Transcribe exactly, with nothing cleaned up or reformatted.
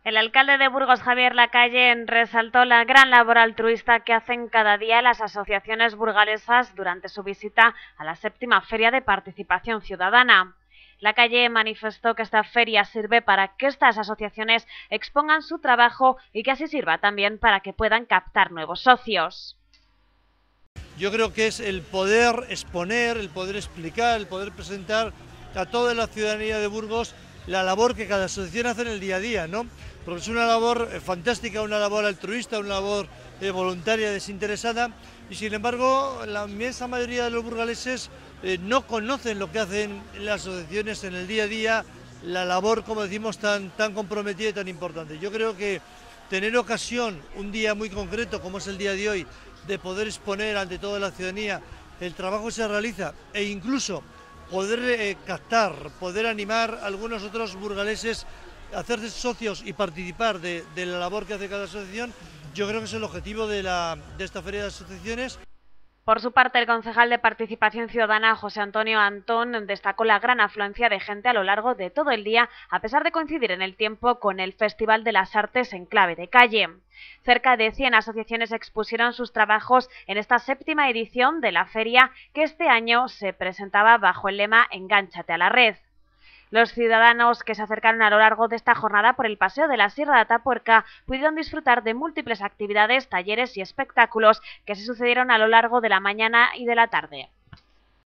El alcalde de Burgos, Javier Lacalle, resaltó la gran labor altruista que hacen cada día las asociaciones burgalesas durante su visita a la séptima Feria de Participación Ciudadana. Lacalle manifestó que esta feria sirve para que estas asociaciones expongan su trabajo y que así sirva también para que puedan captar nuevos socios. Yo creo que es el poder exponer, el poder explicar, el poder presentar a toda la ciudadanía de Burgos la labor que cada asociación hace en el día a día, ¿no? Porque es una labor fantástica, una labor altruista, una labor eh, voluntaria, desinteresada, y sin embargo la inmensa mayoría de los burgaleses eh, no conocen lo que hacen las asociaciones en el día a día, la labor, como decimos, tan, tan comprometida y tan importante. Yo creo que tener ocasión, un día muy concreto como es el día de hoy, de poder exponer ante toda la ciudadanía el trabajo que se realiza e incluso poder eh, captar, poder animar a algunos otros burgaleses a hacerse socios y participar de, de la labor que hace cada asociación, yo creo que es el objetivo de, la, de esta feria de asociaciones. Por su parte, el concejal de Participación Ciudadana, José Antonio Antón, destacó la gran afluencia de gente a lo largo de todo el día, a pesar de coincidir en el tiempo con el Festival de las Artes en clave de calle. Cerca de cien asociaciones expusieron sus trabajos en esta séptima edición de la feria, que este año se presentaba bajo el lema Engánchate a la red. Los ciudadanos que se acercaron a lo largo de esta jornada por el Paseo de la Sierra de Atapuerca pudieron disfrutar de múltiples actividades, talleres y espectáculos que se sucedieron a lo largo de la mañana y de la tarde.